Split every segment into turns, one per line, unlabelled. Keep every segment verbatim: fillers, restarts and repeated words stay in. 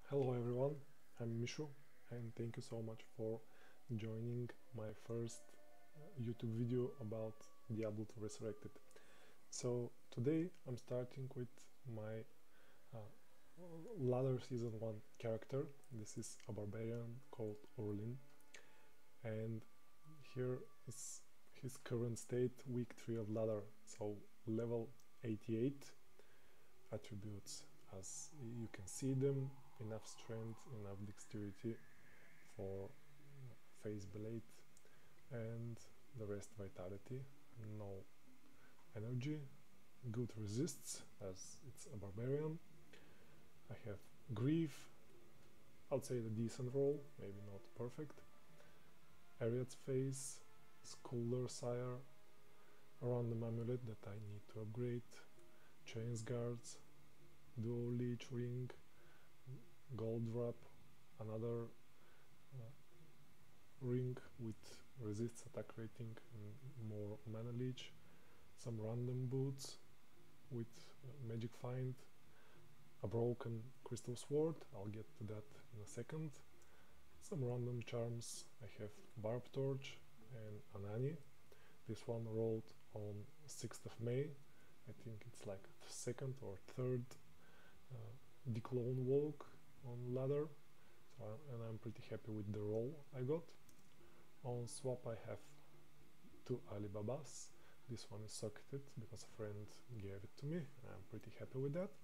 Hello everyone, I'm Mishu and thank you so much for joining my first uh, YouTube video about Diablo two Resurrected. So today I'm starting with my uh, ladder season one character. This is a barbarian called Orlin, and here is his current state, week three of ladder, so level eighty-eight. Attributes as you can see them: enough strength, enough dexterity for face blade, and the rest vitality, no energy, good resists as it's a barbarian. I have grief, I'd say the decent roll, maybe not perfect. Ariad's face, Skulder Sire, a random amulet that I need to upgrade, Chains Guards, Dual Leech Ring, Gold Wrap, another uh, ring with resists attack rating and more mana leech, some random boots with uh, magic find, a broken crystal sword, I'll get to that in a second, some random charms. I have Barb Torch and Anani. This one rolled on sixth of May. I think it's like the second or third uh, Declone Walk on ladder, so I, and I'm pretty happy with the roll I got. On swap I have two Alibabas. This one is socketed because a friend gave it to me. I'm pretty happy with that.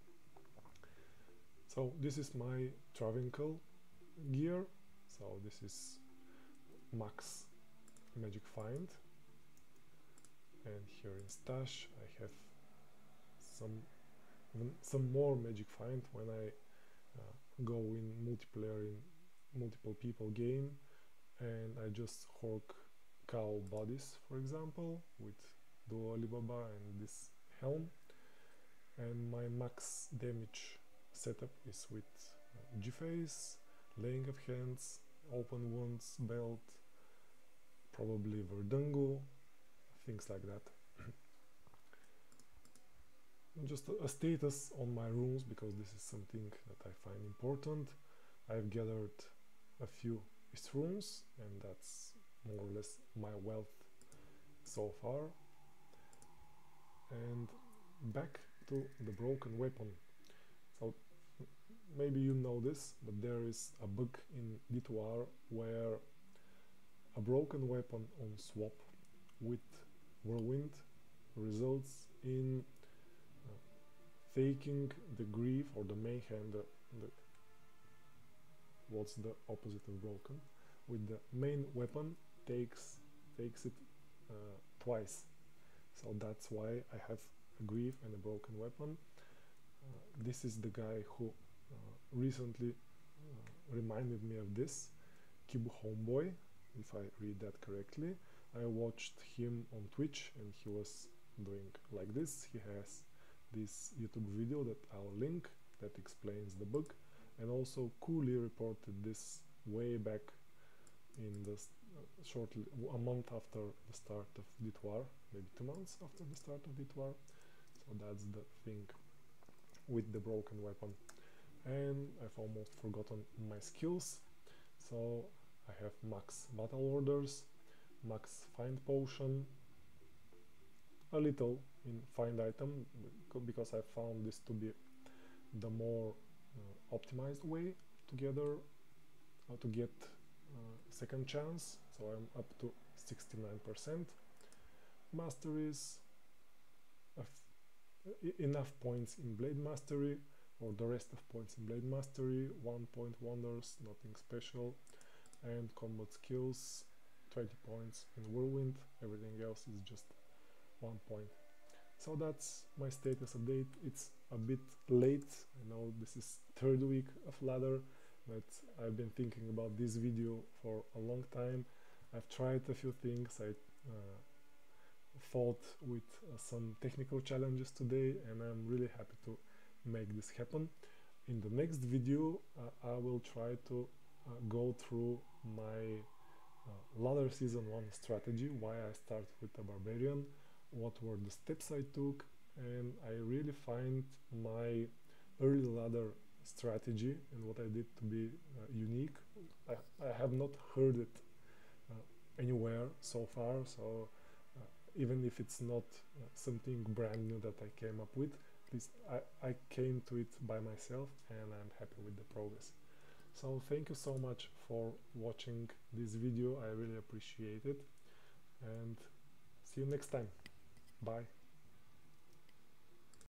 So this is my Travincal gear. So this is max magic find, and here in stash I have some even some more magic find when I uh, go in multiplayer in multiple people game, and I just hork cow bodies, for example, with Duo Alibaba and this helm. And my max damage setup is with uh, G-Face, laying of hands, open wounds, belt, probably Verdungo, things like that. Just a, a status on my runes, because this is something that I find important. I've gathered a few East runes, and that's more or less my wealth so far. And back to the broken weapon. So maybe you know this, but there is a bug in D two R where a broken weapon on swap with Whirlwind results in uh, taking the grief or the mayhem, the, the what's the opposite of broken, with the main weapon takes takes it uh, twice. So that's why I have a grief and a broken weapon. Uh, this is the guy who uh, recently uh, reminded me of this, Kibu Homeboy, if I read that correctly. I watched him on Twitch and he was doing like this. He has this YouTube video that I'll link that explains the bug, and also Cooley reported this way back in the uh, shortly a month after the start of D two R, maybe two months after the start of D two R. So that's the thing with the broken weapon. And I've almost forgotten my skills. So I have max battle orders, max find potion, a little in find item, because I found this to be the more uh, optimized way together uh, to get uh, second chance. So I'm up to sixty-nine percent. Masteries, enough points in Blade Mastery, or the rest of points in Blade Mastery, one point wonders, nothing special, and combat skills, twenty points in Whirlwind, everything else is just one point. So that's my status update. It's a bit late, I know this is third week of ladder, but I've been thinking about this video for a long time. I've tried a few things, I uh, fought with uh, some technical challenges today, and I'm really happy to make this happen. In the next video uh, I will try to uh, go through my uh, ladder season one strategy, why I start with a barbarian, what were the steps I took, and I really find my early ladder strategy and what I did to be uh, unique. I, I have not heard it uh, anywhere so far, so uh, even if it's not uh, something brand new that I came up with, at least I, I came to it by myself and I'm happy with the progress. So thank you so much for watching this video, I really appreciate it, and see you next time. Bye.